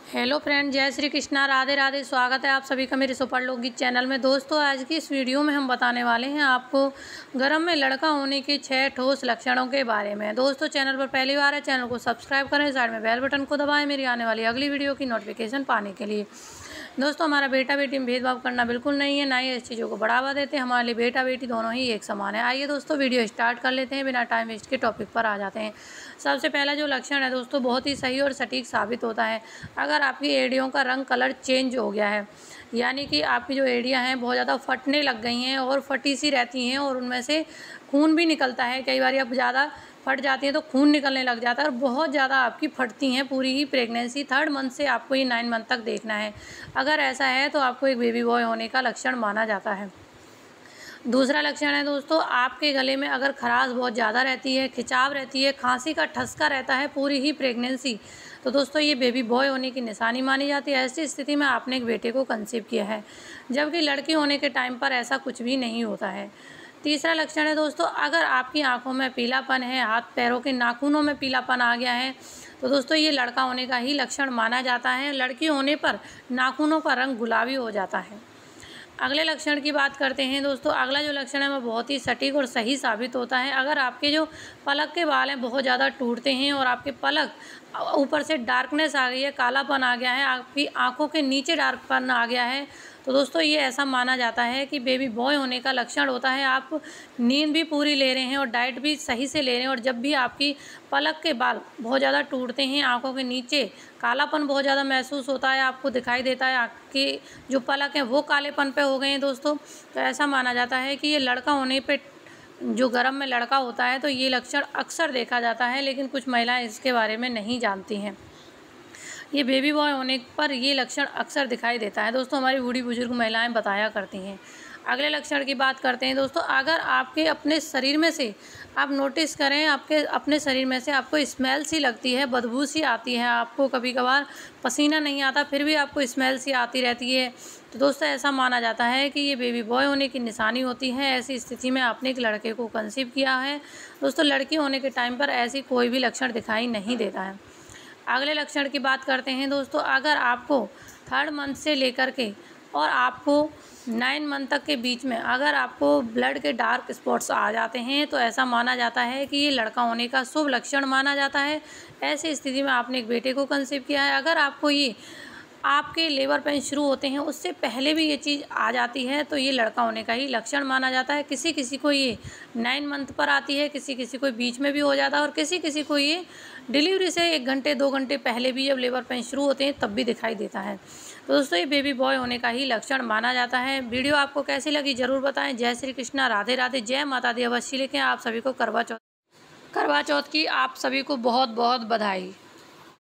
Hello friend, जय श्री कृष्णा, राधे राधे। स्वागत है आप सभी का मेरे सुपर लोकगीत चैनल में। दोस्तों, आज की इस वीडियो में हम बताने वाले हैं आपको गर्भ में लड़का होने के 6 ठोस लक्षणों के बारे में। दोस्तों, चैनल पर पहली बार है, चैनल को सब्सक्राइब करें, साइड में बेल बटन को दबाएं मेरी आने वाली अगली वीडियो की नोटिफिकेशन पाने के लिए। दोस्तों, हमारा बेटा बेटी में भेदभाव करना बिल्कुल नहीं है, ना ही इस चीज़ों को बढ़ावा देते हैं। हमारे लिए बेटा बेटी दोनों ही एक समान है। आइए दोस्तों, वीडियो स्टार्ट कर लेते हैं, बिना टाइम वेस्ट के टॉपिक पर आ जाते हैं। सबसे पहला जो लक्षण है दोस्तों, बहुत ही सही और सटीक साबित होता है। अगर आपकी एड़ियों का रंग कलर चेंज हो गया है, यानी कि आपकी जो एड़ियाँ हैं बहुत ज़्यादा फटने लग गई हैं और फटी सी रहती हैं और उनमें से खून भी निकलता है। कई बार अब ज़्यादा फट जाती हैं तो खून निकलने लग जाता है और बहुत ज़्यादा आपकी फटती हैं पूरी ही प्रेगनेंसी 3rd मंथ से आपको ये 9 मंथ तक देखना है। अगर ऐसा है तो आपको एक बेबी बॉय होने का लक्षण माना जाता है। दूसरा लक्षण है दोस्तों, आपके गले में अगर खराश बहुत ज़्यादा रहती है, खिंचाव रहती है, खांसी का ठसका रहता है पूरी ही प्रेगनेंसी, तो दोस्तों ये बेबी बॉय होने की निशानी मानी जाती है। ऐसी स्थिति में आपने एक बेटे को कंसीव किया है, जबकि लड़की होने के टाइम पर ऐसा कुछ भी नहीं होता है। तीसरा लक्षण है दोस्तों, अगर आपकी आंखों में पीलापन है, हाथ पैरों के नाखूनों में पीलापन आ गया है, तो दोस्तों ये लड़का होने का ही लक्षण माना जाता है। लड़की होने पर नाखूनों का रंग गुलाबी हो जाता है। अगले लक्षण की बात करते हैं दोस्तों। अगला जो लक्षण है वो बहुत ही सटीक और सही साबित होता है। अगर आपके जो पलक के बाल हैं बहुत ज़्यादा टूटते हैं और आपके पलक ऊपर से डार्कनेस आ गई है, कालापन आ गया है, आपकी आंखों के नीचे डार्कपन आ गया है, तो दोस्तों ये ऐसा माना जाता है कि बेबी बॉय होने का लक्षण होता है। आप नींद भी पूरी ले रहे हैं और डाइट भी सही से ले रहे हैं, और जब भी आपकी पलक के बाल बहुत ज़्यादा टूटते हैं, आंखों के नीचे कालापन बहुत ज़्यादा महसूस होता है, आपको दिखाई देता है आपकी जो पलक हैं वो कालेपन पे हो गए हैं दोस्तों, तो ऐसा माना जाता है कि ये लड़का होने पे जो गर्भ में लड़का होता है तो ये लक्षण अक्सर देखा जाता है, लेकिन कुछ महिलाएं इसके बारे में नहीं जानती हैं। ये बेबी बॉय होने पर ये लक्षण अक्सर दिखाई देता है दोस्तों, हमारी बूढ़ी बुजुर्ग महिलाएं बताया करती हैं। अगले लक्षण की बात करते हैं दोस्तों। अगर आपके अपने शरीर में से आप नोटिस करें, आपके अपने शरीर में से आपको स्मेल सी लगती है, बदबू सी आती है, आपको कभी कभार पसीना नहीं आता फिर भी आपको स्मेल सी आती रहती है, तो दोस्तों ऐसा माना जाता है कि ये बेबी बॉय होने की निशानी होती है। ऐसी स्थिति में आपने एक लड़के को कंसीव किया है। दोस्तों, लड़की होने के टाइम पर ऐसी कोई भी लक्षण दिखाई नहीं देता है। अगले लक्षण की बात करते हैं दोस्तों। अगर आपको 3rd मंथ से लेकर के और आपको 9 मंथ तक के बीच में अगर आपको ब्लड के डार्क स्पॉट्स आ जाते हैं, तो ऐसा माना जाता है कि ये लड़का होने का शुभ लक्षण माना जाता है। ऐसी स्थिति में आपने एक बेटे को कंसीव किया है। अगर आपको ये आपके लेबर पेन शुरू होते हैं उससे पहले भी ये चीज़ आ जाती है, तो ये लड़का होने का ही लक्षण माना जाता है। किसी किसी को ये 9 मंथ पर आती है, किसी किसी को बीच में भी हो जाता है, और किसी किसी को ये डिलीवरी से 1 घंटे 2 घंटे पहले भी जब लेबर पेन शुरू होते हैं तब भी दिखाई देता है। तो दोस्तों ये बेबी बॉय होने का ही लक्षण माना जाता है। वीडियो आपको कैसी लगी ज़रूर बताएं। जय श्री कृष्णा, राधे राधे, जय माता दी। अवश्य लिखें। आप सभी को करवा चौथ की आप सभी को बहुत बहुत बधाई।